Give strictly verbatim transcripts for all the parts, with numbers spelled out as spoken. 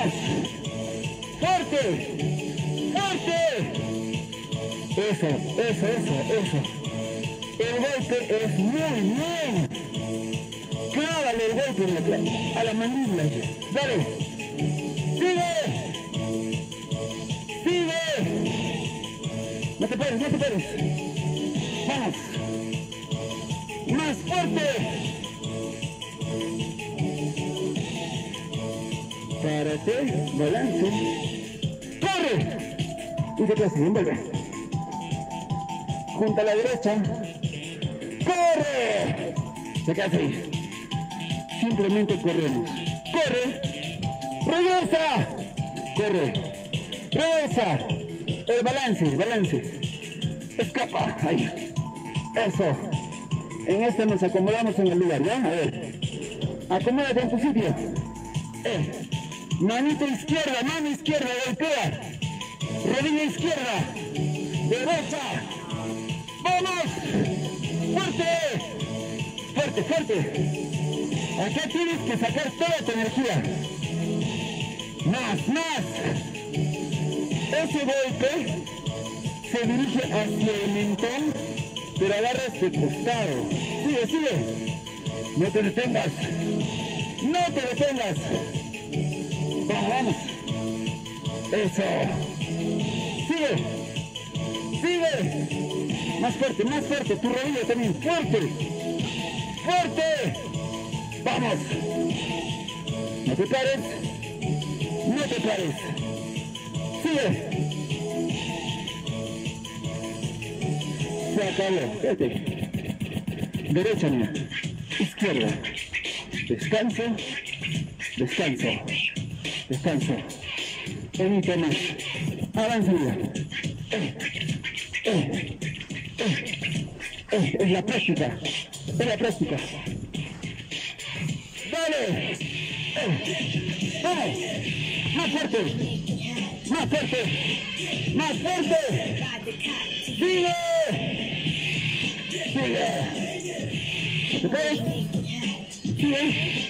más. Fuerte. Fuerte. Eso, eso, eso, eso. El golpe es muy bien. Clávale el golpe en la, a la mandíbula. Dale. Sigue. Sigue. No te pares, no te pares. Vamos. Más fuerte. Párate, balance. ¡Corre! Y te clase, envuelve. Junta a la derecha. ¡Corre! Se queda ahí. Simplemente corremos. ¡Corre! ¡Regresa! ¡Corre! ¡Regresa! El balance, balance. Escapa. Ahí. Eso. En este nos acomodamos en el lugar, ¿ya? A ver. Acomódate en tu sitio. Eh. Manita izquierda, mano izquierda, golpea. Rodilla izquierda. Derecha. ¡Vamos! ¡Fuerte! ¡Fuerte, fuerte! Acá tienes que sacar toda tu energía. ¡Más, más! Ese golpe se dirige hacia el mentón, pero agarras de costado. Sigue, sigue. No te detengas. No te detengas. Vamos, vamos. Eso. Sigue. Sigue. Más fuerte, más fuerte. Tu rodilla también. Fuerte. Fuerte. Vamos. No te pares. No te pares. Sigue. Se acabó. Vete. Derecha, mía. Izquierda. Descanso. Descanso. Descanso. Evita más. Avanza, mía. Eh. Eh. Eh. Eh. Es la práctica. Es la práctica. ¡Dale! Eh. ¡Vamos! ¡Más fuerte! ¡Más fuerte! ¡Más fuerte! ¡Sigue! ¡Sigue! ¿Te caes? ¡Sigue!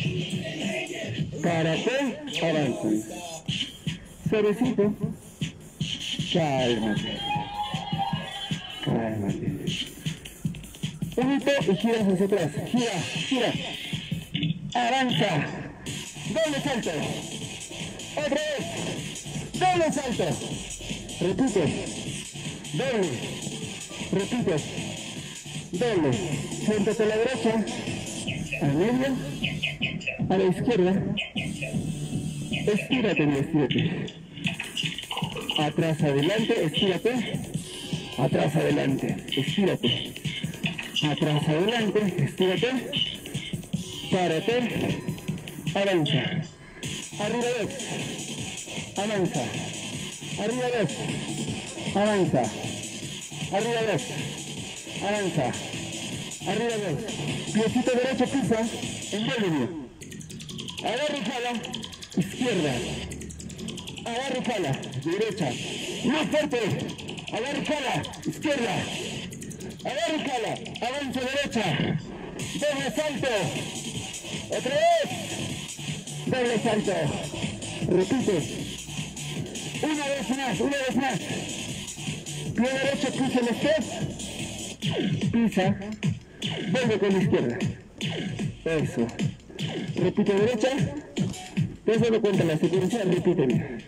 Párate, avanza. Suavecito. Cálmate. Cálmate. Un hito y giras hacia atrás. Gira, gira. Avanza. Doble salto. Otra vez. Doble salto. Repite. Doble. Repite. Doble. Siéntate a la derecha. A medio. A la izquierda. Estírate, estírate. Atrás, adelante, estírate. Atrás, adelante, estírate. Atrás, adelante, estírate. Párate. Avanza. Arriba dos. Avanza. Arriba dos. Avanza. Arriba dos. Avanza. Arriba dos. Piecito derecho pisa. Envuélveme. Agarra y jala. Izquierda. Agarra y jala. Derecha. Más fuerte. Agarra y jala. Izquierda. Agarra y jala. Avanza derecha. Doble salto. Otra vez. Doble salto. Repite. Una vez más. Una vez más. Pie derecho pisa los pies. Pisa. Vuelve con la izquierda. Eso. Repite derecha. Te has dado cuenta la secuencia, repite bien.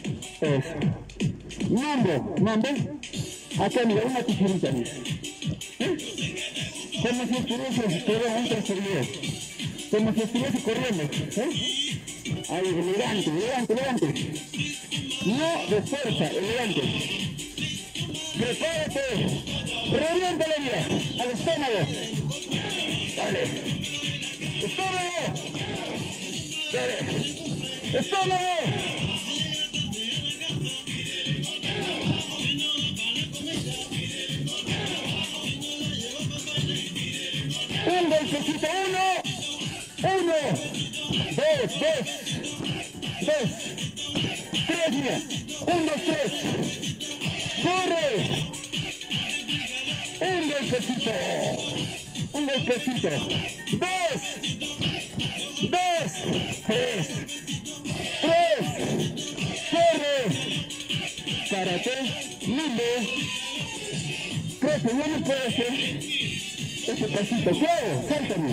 Eso. Mambo, mambo. Acá mira, una tijerita, mira. ¿Eh? Como si estuviese, perdón, un trastornillo. Como si estuviese corriendo. ¿Eh? Ahí, elegante, elegante, elegante. No de fuerza, elegante. Prepárate. Reviéntale, mira, al estómago. Dale. ¡Estómago! ¡Dale! ¡Estómago! Un golpecito, uno, uno, dos, dos, dos, tres, mira, un, dos, tres, corre, un golpecito, un golpecito, dos, dos, tres, tres, párate, mande. Creo que yo no puedo hacer ese pasito. Claro, sáltame.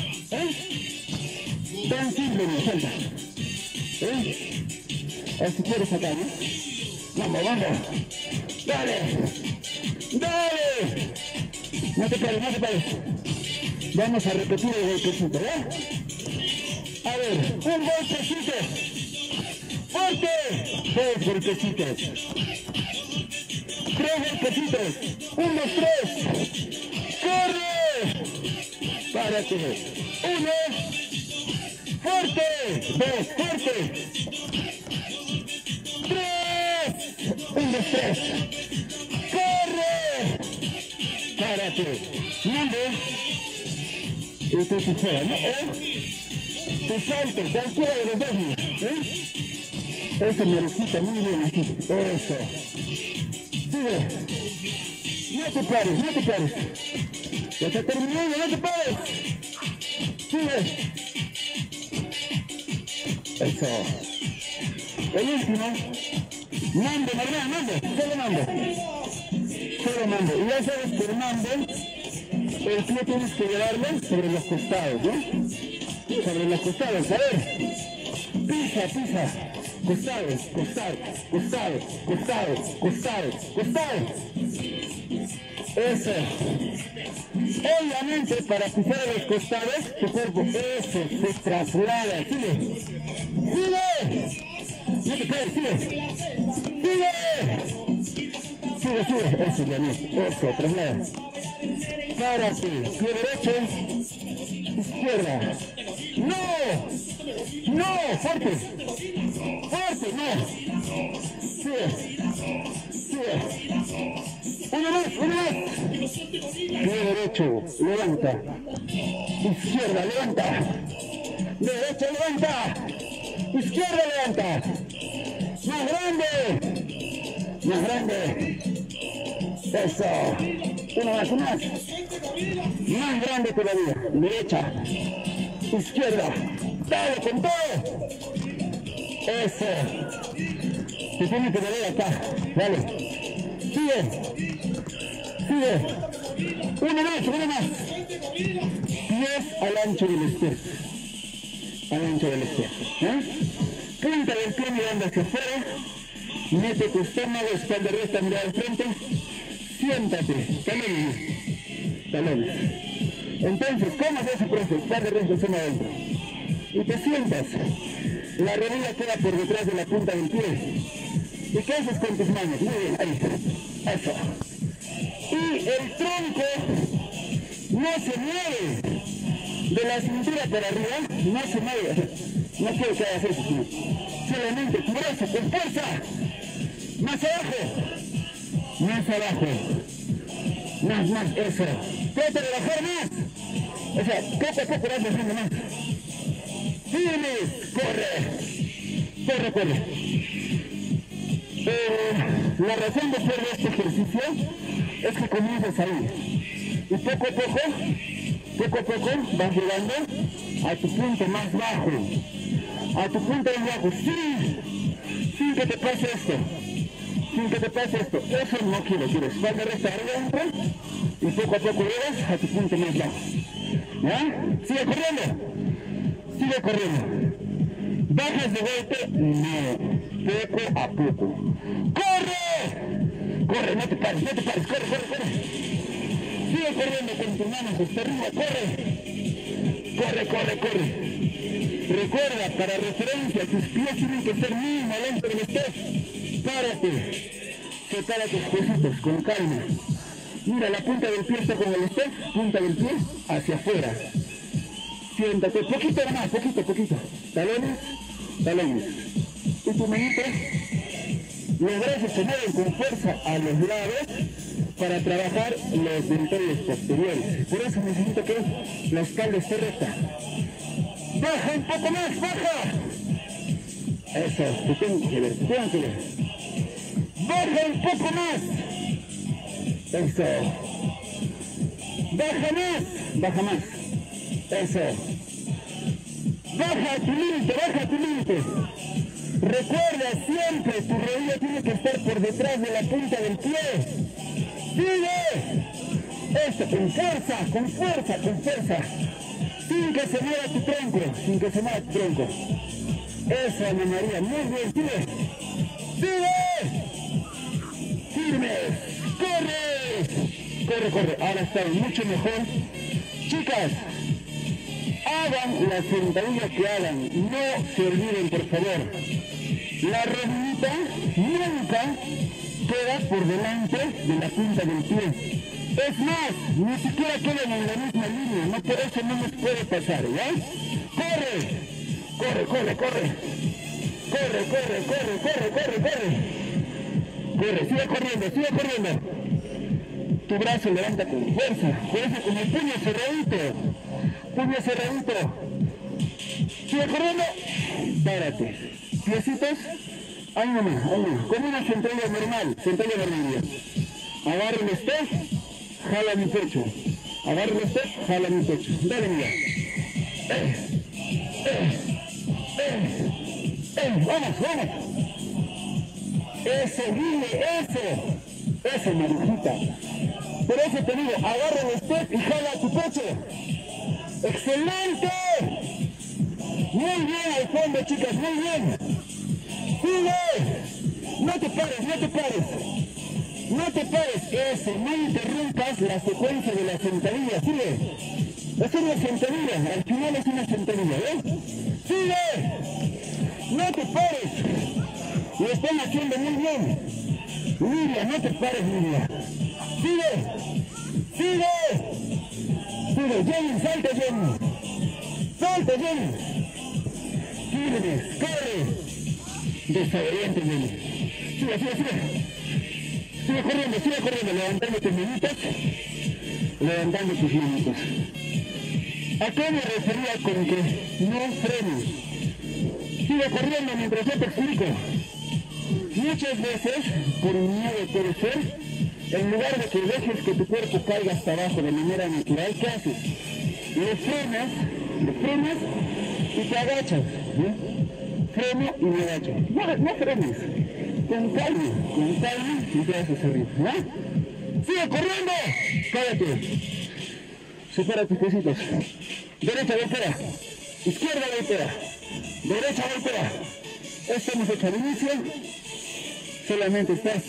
¿Eh? Tan simple, me salta. ¿Eh? A ver si quieres sacar, ¿no? Vamos, vamos. Dale. Dale. No te pares, no te pares. Vamos a repetir el golpecito, ¿eh? A ver, un golpecito. ¡Fuerte! Dos golpecitos. Tres golpecitos. Un, dos, tres. ¡Corre! Párate. Uno. ¡Fuerte! Dos, fuerte. Tres. Un, dos, tres. ¡Corre! Párate. Mande. Y tú se fuera, ¿no? ¿Eh? Te salto, cualquiera de los dos, ¿eh? Eso me recita muy bien aquí. Eso. Sigue. No te pares, no te pares. Ya está terminando, no te pares. Sigue. Eso. El último. Mando, normal, mando. Solo mando. Solo mando. Y ya sabes que el mando, el pie tienes que llevarlo sobre los costados, ¿no? Sobre los costados, a ver. Pisa, pisa. Costados, costados, costados, costados, costados, costados. Eso. Obviamente, para pisar a los costados, tu cuerpo, eso, se traslada. Sigue. Sigue. No te caes, sigue. Sigue. Sigue, sigue. Eso, ya no. Eso, traslada. Párate. Pie derecho. Izquierda. ¡No! ¡No! ¡Fuerte! ¡Fuerte! ¡No! ¡Sigue! ¡Sigue! ¡Una más! ¡Una más! Pie derecho, levanta. Izquierda, levanta. Derecha, levanta. Izquierda, levanta. ¡Más grande! ¡Más grande! Eso. Una más, una más. Más grande todavía. Derecha. Izquierda. Dale con todo. Eso. Te tiene que doler acá. Dale. Sigue. Sigue. Una más, una más. Pies al ancho del espejo. Al ancho del espejo. ¿Eh? Punta del pie mirando hacia afuera. Mete tu estómago, espalda recta, mirada al frente. Siéntate. Talones. Talones. Entonces, ¿cómo es ese proceso? Espalda recta, estómago adentro. Y te sientas. La rodilla queda por detrás de la punta del pie. ¿Y qué haces con tus manos? Muy bien, ahí. Eso. Y el tronco no se mueve. De la cintura para arriba, no se mueve. No quiero que hagas eso, sino solamente tu brazo con fuerza. Más abajo. Más abajo. Más, más, eso. Trata de bajar más. O sea, poco a poco vas bajando más. Firmes, corre, corre, corre. Eh, la razón de hacer este ejercicio es que comienzas ahí. Y poco a poco, poco a poco vas llegando a tu punto más bajo. A tu punto más bajo, sin, sin que te pase esto. Sin que te pase esto. Eso no quiero, quiero espalda recta arriba y poco a poco llegas a tu punto más bajo. ¿Ya? Sigue corriendo. Sigue corriendo. ¿Bajas de golpe? No. Poco a poco. ¡Corre! Corre, no te pares, no te pares. Corre, corre, corre. Sigue corriendo con tus manos hasta arriba. Corre. Corre, corre, corre. Recuerda, para referencia, tus pies tienen que ser muy adelante del estés. Párate. Separa tus piecitos con calma. Mira, la punta del pie está con el estés. Punta del pie hacia afuera. Siéntate, poquito más, poquito, poquito. Talones, talones. Y tu manita, los brazos se mueven con fuerza a los lados para trabajar los deltoides posteriores. Por eso necesito que la espalda esté recta. Baja un poco más, baja. Eso, te tengo que ver, te tengo que ver. Baja un poco más. Eso. Baja más, baja más. Eso. Baja tu límite, baja tu límite. Recuerda siempre, tu rodilla tiene que estar por detrás de la punta del pie. ¡Sigue! Eso, con fuerza, con fuerza, con fuerza. Sin que se mueva tu tronco, sin que se mueva tu tronco. Eso, Ana María, muy bien, sigue. ¡Sigue! ¡Firmes! ¡Corre! Corre, corre, ahora está mucho mejor. Chicas, hagan la sentadilla que hagan, no se olviden, por favor. La rodillita nunca queda por delante de la punta del pie. Es más, ni siquiera quedan en la misma línea, no, por eso no nos puede pasar, ¿ya? ¡Corre! ¡Corre, corre, corre! ¡Corre, corre, corre, corre, corre, corre! ¡Corre, sigue corriendo, sigue corriendo! Tu brazo levanta con fuerza, fuerza con el puño cerradito. Puño cerradito. Sigue corriendo. Párate. Piecitos. Ahí nomás, ahí nomás. Como una sentadilla normal, sentadilla normal. Agarra el step, jala mi pecho. Agarra el step, jala mi pecho. Dale, mira. Eh, eh, eh, eh. Vamos, vamos. Eso, dile, eso. Eso, marijita. Por eso te digo, agarra el step y jala tu pecho. ¡Excelente! Muy bien al fondo, chicas, muy bien. ¡Sigue! No te pares, no te pares. No te pares. Eso, no interrumpas la secuencia de la sentadilla. Sigue. Es una sentadilla, al final es una sentadilla, ¿ves? ¡Sigue! No te pares. Lo están haciendo muy bien. Lidia, no te pares, Lidia. ¡Sigue! ¡Sigue! ¡Sigue! ¡Jenny, salta, Jenny! ¡Salta, Jenny! ¡Firmes! ¡Corre! Desobediente, Jenny. ¡Sigue, sigue, sigue! Sigue corriendo, sigue corriendo, levantando tus manitas. Levantando tus manitas. ¿A qué me refería con que no frenes? Sigue corriendo mientras yo te explico. Muchas veces, por miedo puede ser, en lugar de que dejes que tu cuerpo caiga hasta abajo de manera natural, ¿qué haces? Le frenas, le frenas y te agachas. ¿eh? Freno y me agacho. No, no frenes. Con calma, con calma y te haces arriba. ¿eh? ¡Sigue corriendo! ¡Cállate! Separa tus piecitos. Derecha, golpea. Izquierda, golpea. Derecha, golpea. Esto hemos hecho al inicio. Solamente estás.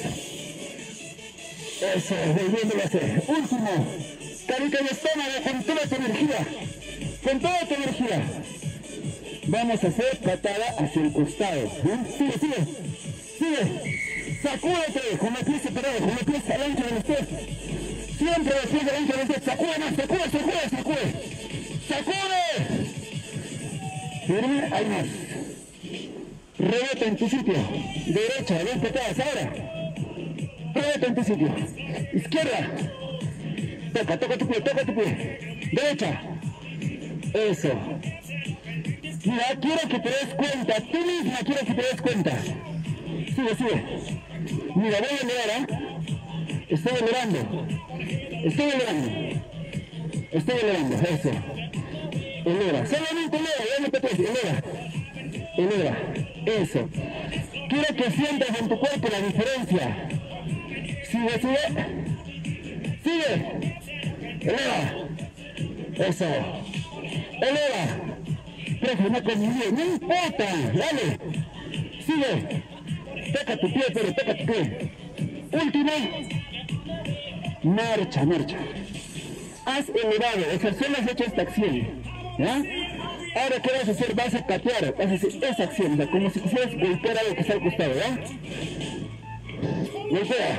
Eso, volviéndolo a hacer. Último. Carita y estómago con toda tu energía. Con toda tu energía. Vamos a hacer patada hacia el costado. ¿eh? Sigue, sigue. Sigue. Sacúdete con los pies separados, con los pies al ancho del step. Siempre los pies al ancho del step. Sacude más, sacude, sacude, sacude. ¡Sacude! Firme, hay más. Rebota en tu sitio. Derecha, dos patadas ahora. Rebota en tu sitio. Izquierda. Toca, toca tu pie, toca tu pie. Derecha. Eso. Mira, quiero que te des cuenta. Tú misma quiero que te des cuenta. Sigue, sigue. Mira, voy a elevar, ¿eh? Estoy elevando. Estoy elevando. Estoy elevando, eso. Eleva. Solamente eleva, ya no te puedes. Eleva. Eleva. Eso. Quiero que sientas en tu cuerpo la diferencia. Sigue, sigue. Sigue. Eleva. Eso. Eleva. Profe, no conmigo. No importa. Dale. Sigue. Toca tu pie, pero toca tu pie. Último. Marcha, marcha. Has elevado. O sea, solo has hecho esta acción. ¿Ya? Ahora, ¿qué vas a hacer? Vas a catear. Vas a hacer esa acción. O sea, como si quisieras golpear algo que está al costado, ¿ya? Golpea.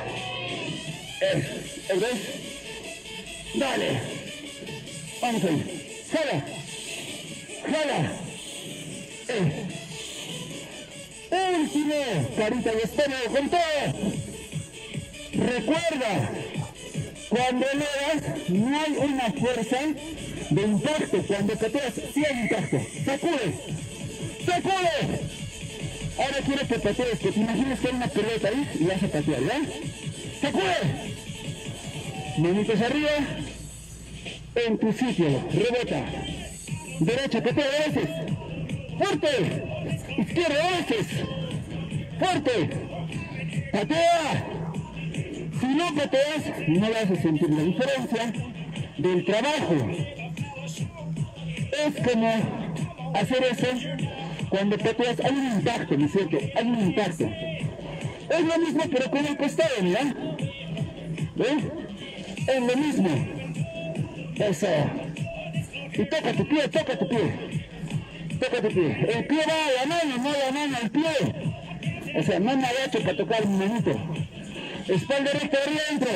¿Ves? Dale. Vamos ahí. Jala. Jala. Eh. Último. Carita y estómago con todo. Recuerda, cuando elevas no hay una fuerza de impacto. Cuando cateas sí hay impacto. Sacude. Sacude. Ahora quiero que patees, que te imagines que hay una pelota ahí y vas a patear, ¿ya? ¡Sacude! Manitos arriba. En tu sitio. Rebota. Derecha, patea a veces. fuerte, izquierda, haces, fuerte, patea. Si no pateas, no vas a sentir la diferencia del trabajo. Es como hacer eso cuando pateas, hay un impacto, ¿no es cierto? Hay un impacto. Es lo mismo pero con el costado, mira. ¿Ves? Es lo mismo. Eso. Y toca tu pie, toca tu pie. Toca tu pie. El pie va a la mano, no la mano al pie. O sea, no me agacho para tocar mi manito. Espalda recta arriba adentro.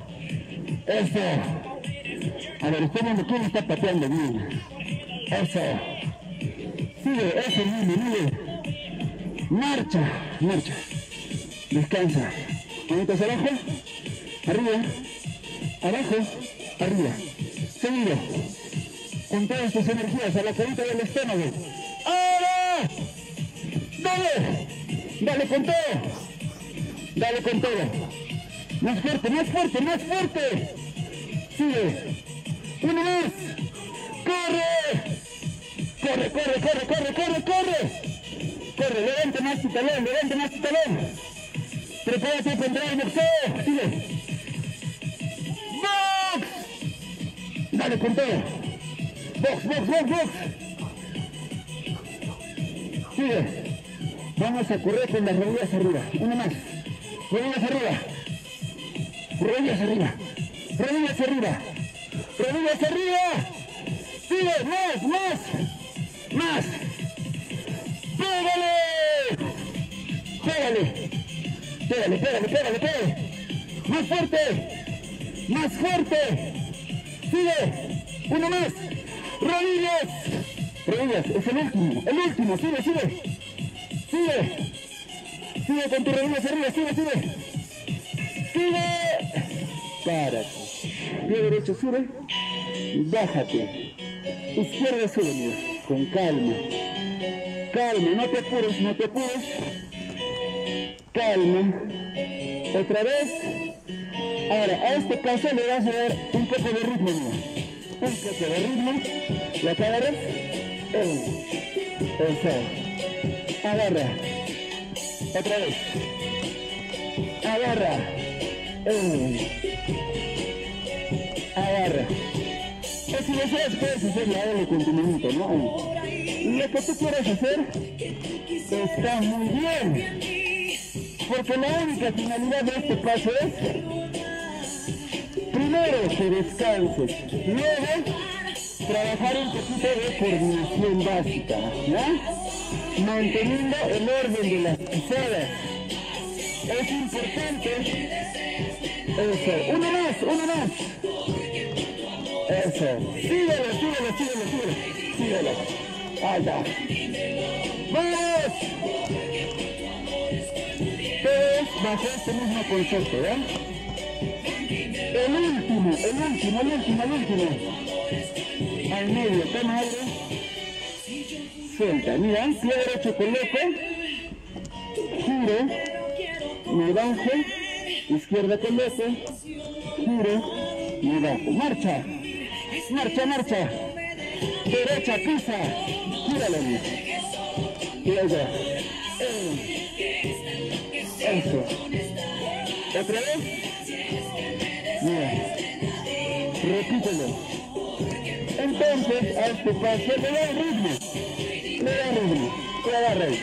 Eso. A ver, estoy viendo quién está pateando bien. Eso. Sigue, eso, mire, mire. Marcha, marcha. Descansa. Manitas abajo. Arriba. Abajo. Arriba. Seguido. Con todas tus energías a la carita del estómago. ¡Ahora! ¡Dale! ¡Dale con todo! ¡Dale con todo! ¡Más fuerte, más fuerte, más fuerte! ¡Sigue! ¡Uno más! ¡Corre! ¡Corre, corre, corre, corre, corre, corre! ¡Corre! ¡Levanta más tu talón, levanta más tu talón! ¡Prepárate para entrar al boxeo! ¡Sigue! ¡Box! ¡Dale con todo! ¡Box, box, box, box! Sigue. Vamos a correr con las rodillas arriba. Una más. Rodillas arriba. Rodillas arriba. Rodillas arriba. Rodillas arriba. Sigue. Más, más. Más. ¡Pégale! ¡Pégale! ¡Pégale, pégale, pégale, pégale! ¡Más fuerte! ¡Más fuerte! ¡Sigue! ¡Uno más! ¡Rodillas! Rodillas, es el último, el último, sigue, sigue. Sigue. Sigue con tus rodillas arriba, sigue, sigue. Sigue. Párate. Pie derecho sube. Bájate. Izquierda sube, mira. Con calma. Calma, no te apures, no te apures. Calma. Otra vez. Ahora, a este paso le vas a dar un poco de ritmo, mira. Un poco de ritmo. ¿La agarras? Eso. Agarra. Otra vez. Agarra. Agarra. O si deseas puedes hacer la L con tu manito, ¿no? Lo que tú quieras hacer está muy bien. Porque la única finalidad de este paso es primero que descanses, luego trabajar un poquito de coordinación básica, ¿ya? Manteniendo el orden de las pisadas. Es importante. Eso. Uno más, uno más. Eso. Síguelo, síguelo, síguelo, síguelo. Síguelo. Ahí está. ¡Vamos! Todos bajo este mismo concepto, ¿ya? El último, el último, el último, el último. Al medio, toma aire. Suelta, mira, pie derecho coloco. Giro. Me bajo. Izquierda coloco. Giro. Me bajo. Marcha. Marcha, marcha. Derecha, pisa. Gíralo. Luego. Eso. Otra vez. Mira. Repítelo. Entonces, a este paso le da ritmo. Le da ritmo. Le agarra ahí.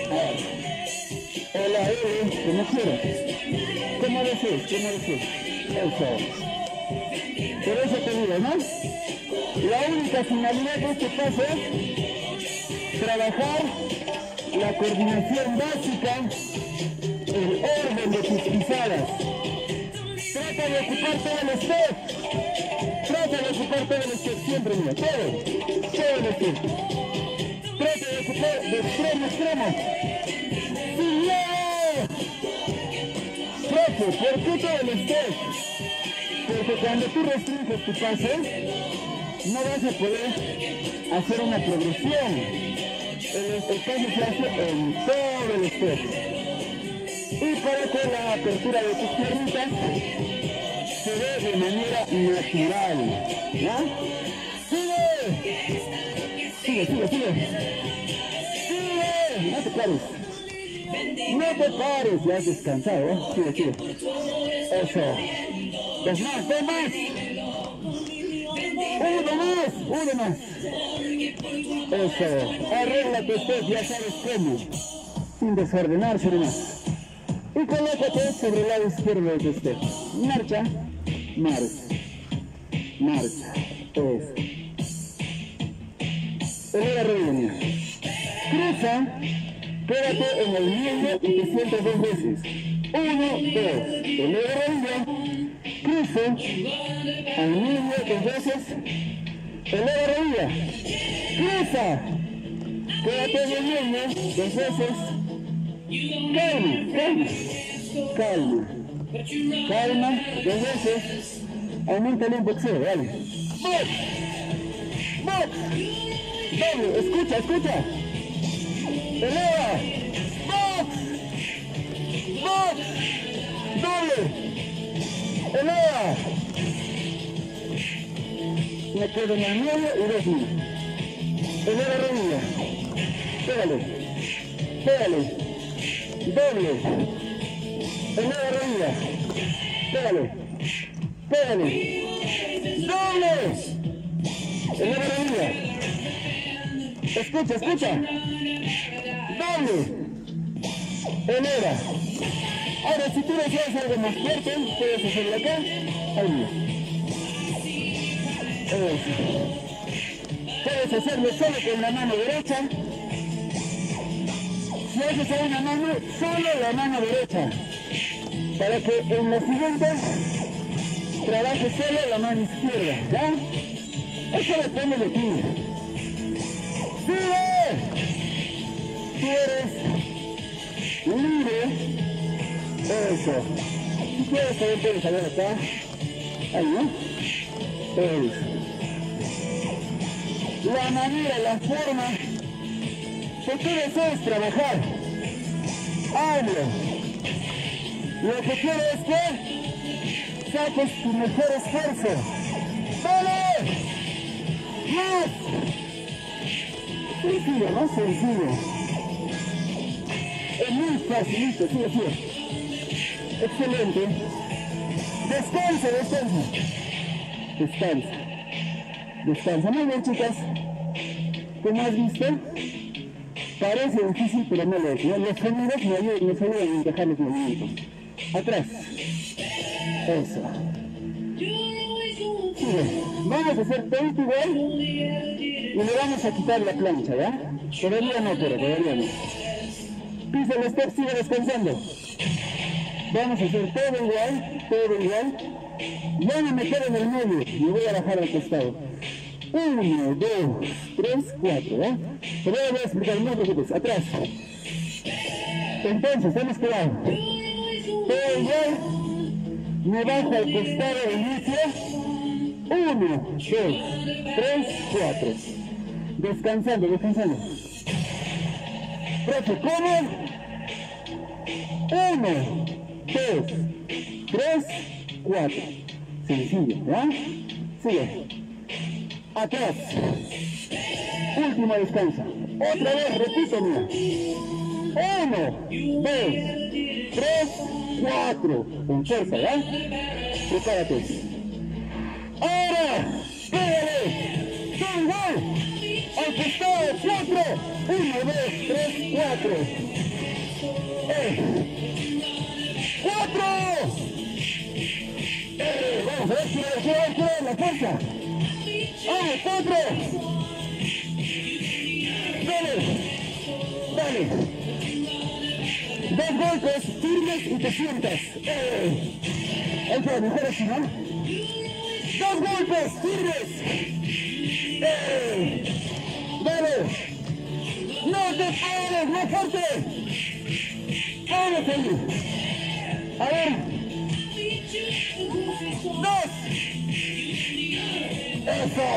O la L, como quieras. Como desees, como desees. Eso. Por eso te digo, ¿no? La única finalidad de este paso es trabajar la coordinación básica, el orden de tus pisadas. Trata de ocupar todo el step. Trata de ocupar todo el step, siempre, mira, todo. Todo el step. Trata de ocupar de extremo a extremo. ¡Sí! Profe, ¿por qué todo el step? Porque cuando tú restringes tu paso, no vas a poder hacer una progresión. El, el paso se hace en todo el step. Y para que la apertura de tus piernitas se ve de manera natural, ¿ya? ¡Sigue! Sigue, sigue, sigue. no te pares. No te pares, ya has descansado, ¿eh? Sigue, sigue. Eso. Dos más, dos más. Uno más, uno más. Eso. Arréglate usted, ya sabes cómo. Sin desordenarse nomás. Y colócate sobre el lado izquierdo de usted. Marcha, marcha, marcha. Eso. Eleva rodilla. Cruza. Quédate en el medio y te sientas dos veces. Uno, dos. Eleva rodilla. Cruzo. Al medio dos veces. Eleva rodilla. Cruza. Quédate en el medio dos veces. Calma, calma. Calma. Calma. Dos veces. Aumenta un boxeo, dale. Box. Box. Doble. Escucha, escucha. Eleva. Box. Box. Doble. Eleva. Me quedo en el medio y dos más. Eleva rodilla. Pégale. Pégale. Doble. Eleva rodilla. Pégale. Pégale. Doble. Eleva rodilla. Escucha, escucha. Doble. Eleva. Ahora, si tú deseas algo más fuerte, puedes hacerlo acá. Ahí mismo. Eso. Puedes hacerlo solo con la mano derecha. Si haces a una mano, solo la mano derecha. Para que en la siguiente trabajes solo la mano izquierda. ¿Ya? Eso depende de ti. ¡Sigue! Tú eres libre. Eso. Si quieres también puedes salir acá. Ahí, ¿no? Eso. La manera, la forma que tú deseas trabajar. Hazlo. Lo que quiero es que saques tu mejor esfuerzo. ¡Dale! ¡Más! Sencillo, ¿no? Sencillo. Es muy facilito, sí, así es. Excelente. Descansa, descansa. Descansa. Descansa. Muy bien, chicas. ¿Cómo has visto? Parece difícil, pero no lo es, ¿no? Los sonidos me ayudan, me ayudan a encajar los movimientos. Atrás. Eso. Sigue. Vamos a hacer veinte igual y le vamos a quitar la plancha, ¿ya? Todavía no, pero todavía no. Pisa el step, sigue descansando. Vamos a hacer todo igual, todo igual. Ya no me quedo en el medio, me voy a bajar al costado. Uno, dos, tres, cuatro, ¿eh? Te voy a explicar, no te preocupes, atrás. Entonces, hemos quedado. Todo igual. Me bajo al costado de inicio. Uno, dos, tres, cuatro. Descansando, descansando. Profe, ¿cómo? Uno, dos, tres, cuatro. Sencillo, ¿ya? Sigue. Atrás. Último descanso. Otra vez, repito, mira. Uno, dos, tres, cuatro. Con fuerza, ¿ya? Prepárate. Ahora, pégale. Todo igual. Al costado, cuatro. Uno, dos, tres, cuatro. Eh. ¡Cuatro! Eh, vamos a ver, quiero ver, quiero ver, quiero ver la fuerza. ¡Vamos, cuatro! Dale, dale. Dos golpes firmes y te sientas. Eh. Ahí está, mejor así, ¿no? Dos golpes firmes. Eh. Dale. No te pares, más fuerte. Vamos ahí. A ver. Dos. Eso.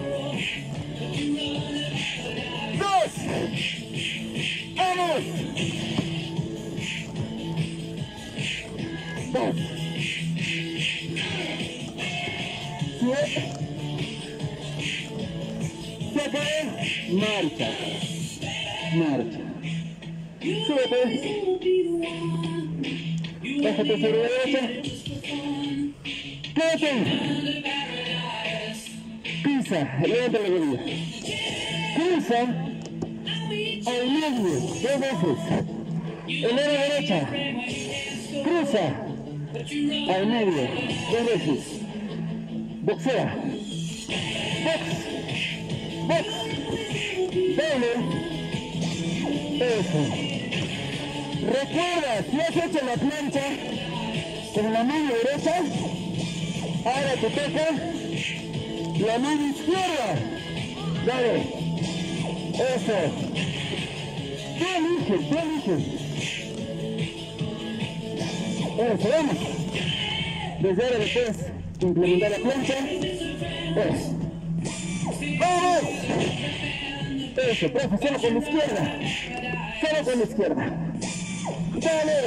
Dos. Vamos. Dos. Siete. Se acabó. Marcha. Marcha. Súbete. Bájate sobre la derecha. Quédate. Pisa, levanta la rodilla. Cruza al medio, dos veces. Eleva la derecha. Cruza al medio, dos veces. Boxea. Box. Box. Doble. Eso. Recuerda, si has hecho la plancha con la mano derecha, ahora te toca la mano izquierda. Dale. Eso. Tú eliges, tú eliges. Eso, vamos. Desde ahora después implementar la plancha. Eso. ¡Vamos! Eso, profe, solo con la izquierda. Solo con la izquierda. ¡Dale!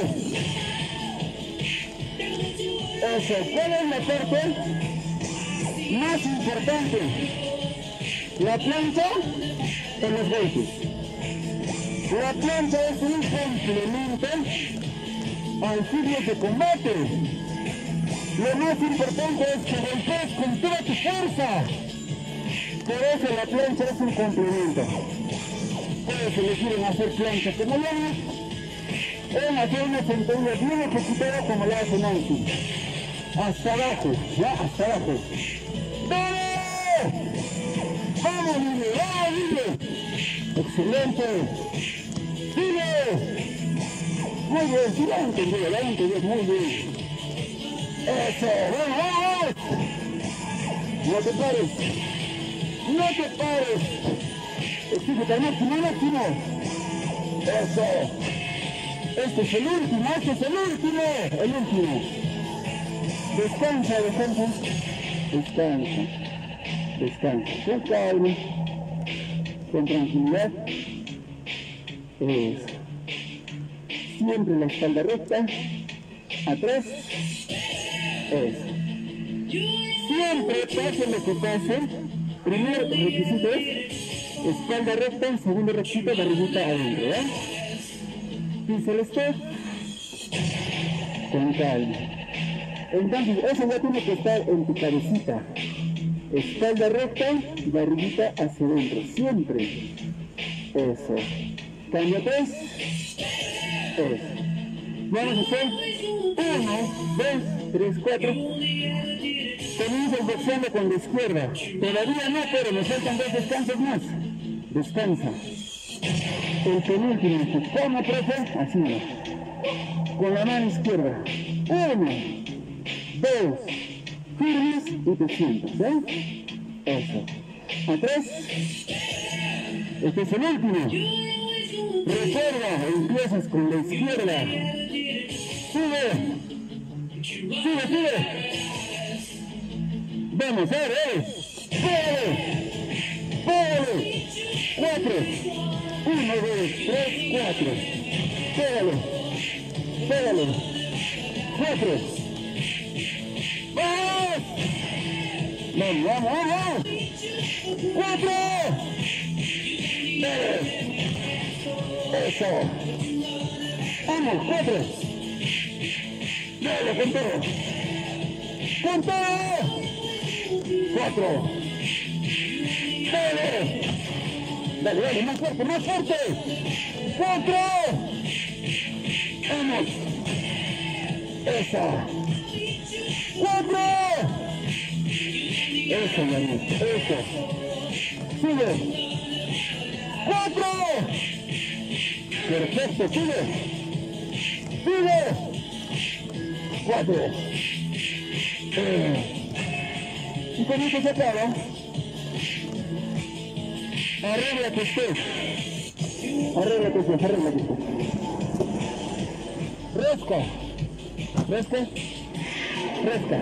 Eso, ¿cuál es la parte más importante? La plancha o los golpes. La plancha es un complemento al fitness de combate. Lo más importante es que golpees con toda tu fuerza. Por eso la plancha es un complemento. Puedes elegir en hacer plancha como Lana, o en hacer una sentadilla bien ejecutada como la hace Nancy. Hasta abajo, ya, hasta abajo. ¡Dale! ¡Vamos, Lille! ¡Vamos, Lille! ¡Excelente! ¡Sigue! Muy bien, sí la han entendido, la han entendido, muy bien. ¡Eso! ¡Vamos, vamos! No te pares. No te pares. Exígete al máximo, al máximo. Eso. Este es el último, este es el último. El último. Descansa, descansa. Descansa. Descansa. Con calma. Con tranquilidad. Eso. Siempre la espalda recta. Atrás. Eso. Siempre pase lo que pase. Primer requisito es espalda recta, segundo requisito barriguita adentro, ¿verdad? Pisa el step con calma. Entonces, eso ya tiene que estar en tu cabecita. Espalda recta, barriguita hacia adentro, siempre. Eso. Cambio tres. Eso. Vamos a hacer uno, dos, tres, cuatro. Comienza boxeando con la izquierda. Todavía no, pero me faltan dos descansos más. Descansa. El penúltimo. ¿Cómo, profe? Así no. Con la mano izquierda. Uno, dos, firmes y te sientas, ¿eh? Eso. Atrás. Este es el último. Recuerda, empiezas con la izquierda. Sube. Sube, sube. Vamos, a ver, eh. ¡Pégale! ¡Pégale! Cuatro. Uno, dos, tres, cuatro. Pégale. Pégale. Cuatro. ¡Vamos! Vamos, vamos, vamos. Cuatro. Tres. Eso. Vamos, cuatro. Dale, con todo. Con todo. Cuatro. Dale. Dale, dale, más fuerte, más fuerte. Cuatro. Vamos. Esa. Cuatro. Eso, Dani. Eso. Sigue. Cuatro. Perfecto, sigue. Sigue. Cuatro. Eh. Y con esto se acaba. Arréglate usted. Arréglate usted, arréglate usted. Resca. Resca. Resca.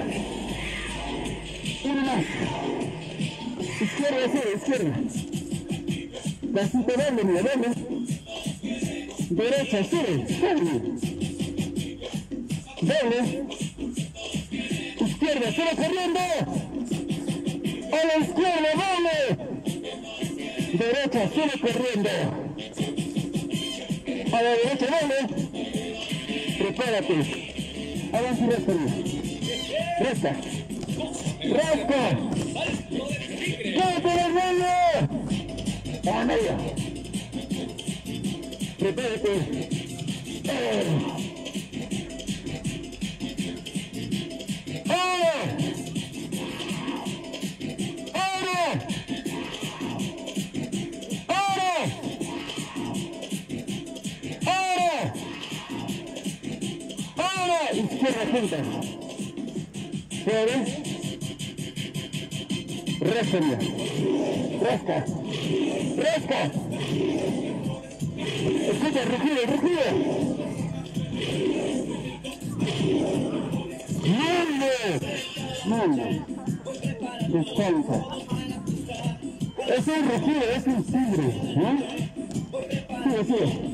Uno más. Izquierda, izquierda, izquierda. Vasito doble, mira, doble. Derecha, sube, doble. Doble. Izquierda, sube corriendo. A la izquierda, doble. Derecha, sube corriendo. A la derecha, dale. Prepárate. Avanza y rasca. Rasca. Rasca. ¡Quédate el medio! A la media. Prepárate. ¡Eh! Izquierda junta. Suave. Rasca bien. Rasca. Rasca. Escucha, rugido, rugido. ¡Mande! ¡Mande! Descansa. Es un rugido, es un tigre. ¿Eh? Sigue, sigue.